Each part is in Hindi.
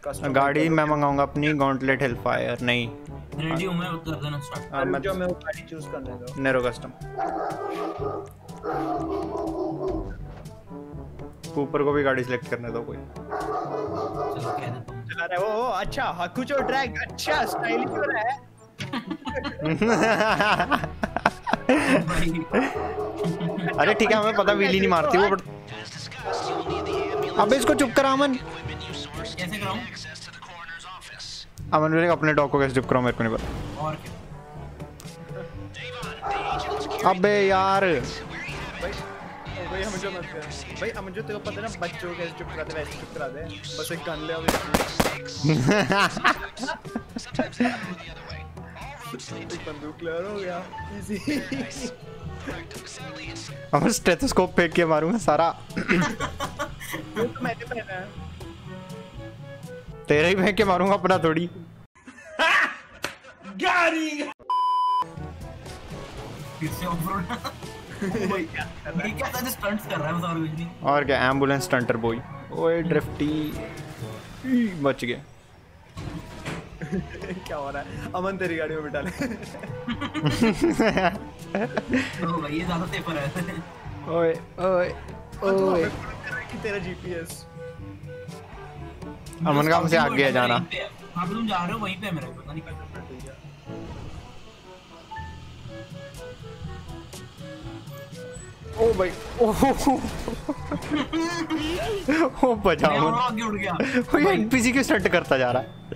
गाड़ी मैं मंगाऊंगा अपनी गॉन्टलेट हिलफायर। नहीं रेडी हूं मैं, कर देना स्टार्ट। मैं जो मैं वो गाड़ी चूज करने दो। Narrow custom. ऊपर को भी गाड़ी सिलेक्ट करने दो कोई। चलो कह देता हूं। चला रहा है वो। अच्छा हकुचो ड्रैग, अच्छा स्टाइलिश हो रहा है। अरे ठीक है हमें पता व्हीली नहीं मारती वो, बट अबे इसको चुप कर अमन। कैसे कराऊं? अमन मेरे अपने डॉग को कैसे चुप कराऊं, मेरे को नहीं पता। और क्या? अबे यार भाई हम जो मत कर भाई, हम जो तेरे को पता है ना बच्चों को कैसे चुप कराते वैसे चुप करा दे। बस एक गन ले एक बंदूक ले हो गया इजी। अमन स्टेथोस्कोप फेंक के मारूंगा सारा। वो तो मैंने पहना है। तेरा ही फेंक के मारूंगा अपना थोड़ी। फिर से ऑफ रोड। भाई ये क्या था, स्टंट्स कर रहा है, बता कुछ नहीं। और क्या एम्बुलेंस स्टंटर बॉय। ओए ड्रिफ्टी बच गए। क्या हो रहा है? अमन तेरी गाड़ी में बिठा ले। तो भाई ये ज्यादा सेफर है। ओए ओए ओए कि तेरा जीपीएस अमन का हमसे आगे है जाना। हां तुम जा रहे हो वहीं पे है मेरा, पता नहीं कहाँ। ओ भाई ओ बचा मैं अमन। आगे उड़ गया। वो ये एनपीसी क्यों स्टंट करता जा रहा है।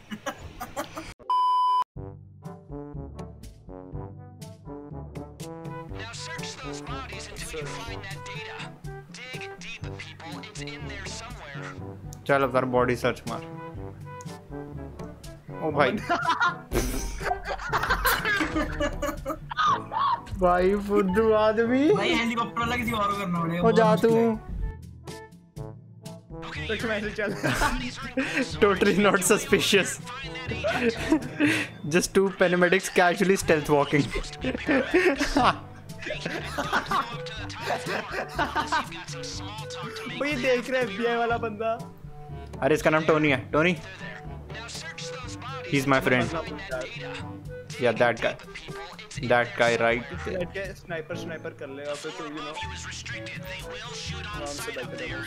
चल अब बॉडी सर्च मार। ओ भाई भाई फुद्दू आदमी। भाई हेलीकॉप्टर वाला किसी और को करना पड़ेगा। हो जा तू। सच में ऐसे चल। Totally not suspicious. Just two paramedics casually stealth walking. वो ये देख रहा है एफबीआई वाला बंदा। अरे इसका नाम टोनी है। Tony he's my friend. Yeah, that guy right there. बैठ के स्नाइपर कर लेगा फिर तो यू नो आराम से बैठ जाएगा।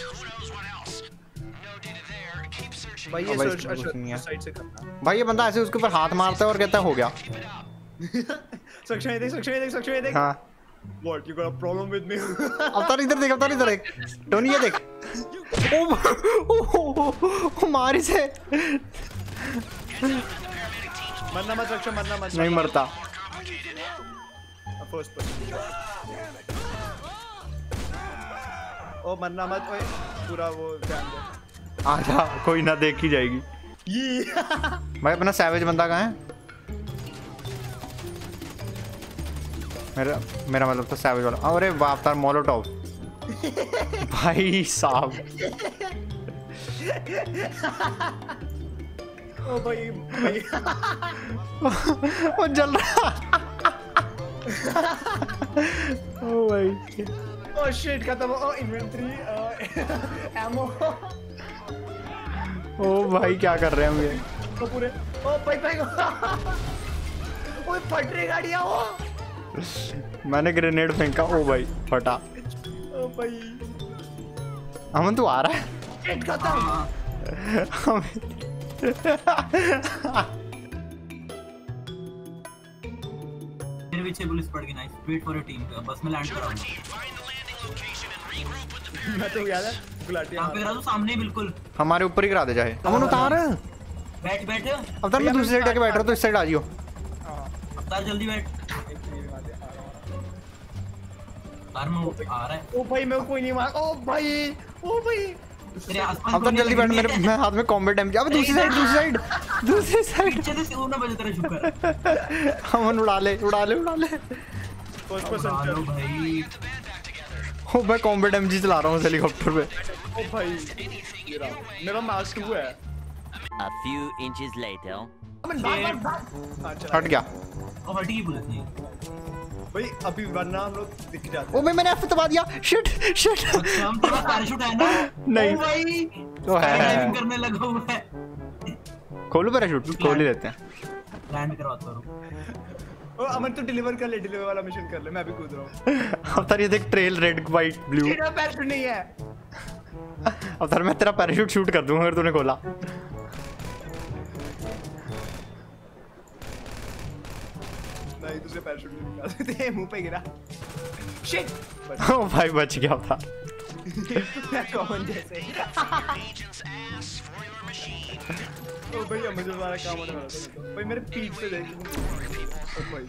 भाई ये भाई सर्च इसमें कुछ नहीं है। साइड से करना। भाई ये बंदा ऐसे उसके ऊपर हाथ मारता है और कहता है हो गया। सक्षम ये देख। हाँ What, you got a problem with me? अवतार इधर देख। टोनी ये देख। ओ मारी से मरना मत सक्षम, मरना मत। नहीं मरता। First person. ओ मरना मत। ओए पूरा वो ध्यान दे। आजा कोई ना देख ही जाएगी। ये भाई अपना सैवेज बंदा कहाँ है? मेरा मतलब तो सैवेज वाला। अरे बाप तार मोलोटोव। भाई साहब ओ भाई वो जल रहा। ओ भाई ओ शिट खत्म। ओ इन्वेंटरी एमो। ओ भाई क्या कर रहे हैं हम ये? ओ पूरे ओ भाई ओए फट रही गाड़ियां। ओ मैंने ग्रेनेड फेंका। ओ भाई फटा। ओ भाई अमन तू आ रहा है? शिट खत्म। मेरे पीछे पुलिस पड़ गई। Nice, wait for your team. बस मैं लैंड कर रहा हूं। मैं तो याद है गुलाटियां। यहां पे गिरा दो सामने बिल्कुल। हमारे ऊपर ही गिरा दे जाए। अमन उतार। बैठ अब तक मैं दूसरी साइड आके बैठ रहा हूँ तो इस साइड आ जियो। अवतार जल्दी बैठ। कार में आ रहा है। ओ भाई मेरे को कोई नहीं मार। ओ भाई तेरे आसपास अब तक जल्दी बैठ। मेरे हाथ में कॉम्बैट डैमेज। अब दूसरी साइड पीछे से सिर ना बजे तेरा शुक्र। अमन उड़ा ले। फर्स्ट पर्सन हेलो भाई। ओ मैं कॉम्बैट डैमेज चला रहा हूँ हेलीकॉप्टर पे। ओ भाई ये रहा मेरा मास्क 2 है। A few inches later. हाँ, चला। हट गया। और हटी पुलिस नहीं। भाई अभी वरना हम लोग दिख जाते। ओ भाई मैंने F दबा दिया, शिट शिट। अच्छा हम तेरा पैराशूट है ना? नहीं। ओ भाई तो है। डाइविंग करने लगा हुआ है। खोलो पैराशूट, खोल ही लेते हैं। लैंड करवाता हूँ। ओ अमन तो डिलीवर कर ले, डिलीवर वाला मिशन कर ले, मैं अभी कूद रहा हूँ। अवतार ये देख, ट्रेल रेड वाइट ब्लू। तेरा पैराशूट नहीं है। अवतार मैं तेरा पैराशूट शूट कर दूंगा अगर तूने खोला। नहीं तुझे पैराशूट नहीं निकाल देते, मुंह पे गिरा। शिट। ओ भाई बच गया था। कॉमन जैसे। ओ भाई मुझे हमारा काम होने वाला था। भाई मेरे पीठ पे देख। ओ भाई।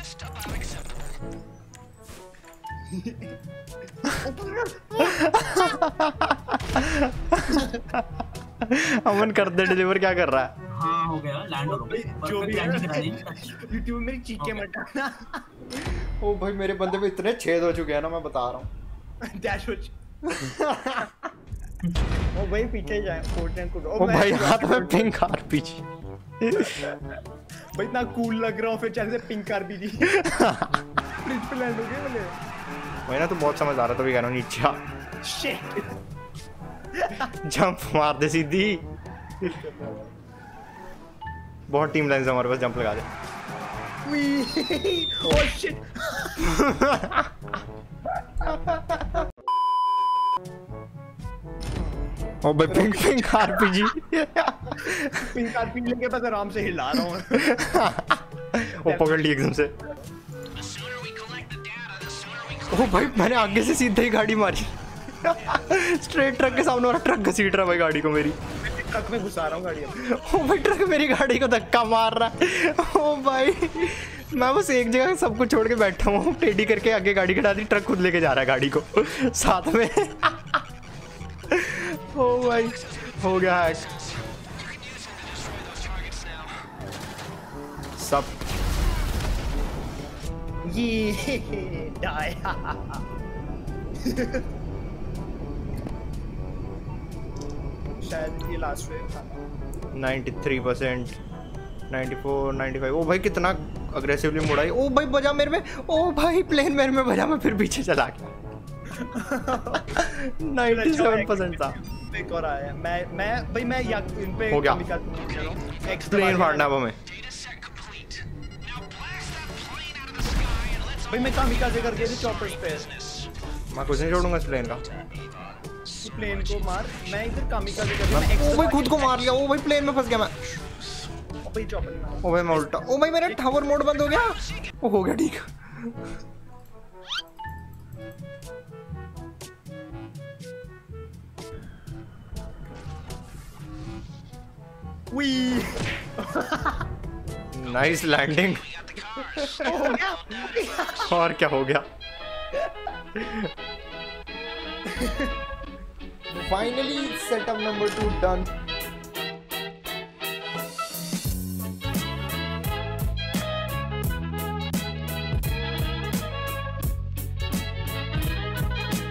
अमन कर दे डिलीवर, क्या कर रहा है? हाँ हो गया लैंड हो गया। जो भी है लैंडिंग करानी। यूट्यूब में मेरी चीखें मत डालना। ओ भाई मेरे बंदे पे इतने छेद हो चुके हैं ना, मैं बता रहा हूँ। डैश हो। ओ भाई पीछे जाए, फोर्टनाइट को। ओ भाई हाथ में पिंक आरपीजी। भाई इतना कूल लग रहा हूँ, फिर चल से पिंक आरपीजी। ब्रिज पे लैंड हो गए बोले। वही ना, तू बहुत समझदार है, तो भी कह रहा हूँ नीचे आ। शिट। जंप मार दे सीधी। बहुत टीम लाइन से हमारे पास, जंप लगा दे। ओह शिट। ओ भाई pink pink RPG. Pink RPG लेके बस आराम से हिला रहा हूँ। वो पकड़ ली एकदम से। ओ भाई मैंने आगे से सीधे ही गाड़ी मारी। स्ट्रेट ट्रक के सामने वाला ट्रक घसीट रहा भाई गाड़ी को मेरी। ट्रक में घुसा रहा हूँ गाड़ी। ओ भाई ट्रक मेरी गाड़ी को धक्का मार रहा है। ओ भाई मैं बस एक जगह सब कुछ छोड़ के बैठा हूँ, टेढ़ी करके आगे गाड़ी खड़ा दी, ट्रक खुद लेके जा रहा है गाड़ी को साथ में। ओ भाई हो गया हैक सब। ये डाई। शायद ये लास्ट वेव था। 93%, 94, 95। ओ भाई कितना अग्रेसिवली मुड़ा है। ओ भाई बजा मेरे में। ओ भाई प्लेन मेरे में बजा, मैं फिर पीछे चला गया। 97% था। एक और आया। मैं भाई मैं या इन पे हो गया। प्लेन फाड़ना अब हमें। भाई मैं कामिकाज़े करके थे चॉपर्स पे। मैं कुछ नहीं छोड़ूंगा इस प्लेन का। प्लेन को मार, मैं इधर कामिकाज़े करके। ओ भाई खुद को मार लिया। ओ भाई प्लेन में फंस गया मैं। ओ भाई चॉपर में। ओ भाई मैं उल्टा। ओ भाई मेरा टावर मोड बंद हो गया। ओ हो गया ठीक। We nice landing. और क्या हो गया? Finally setup number 2 done.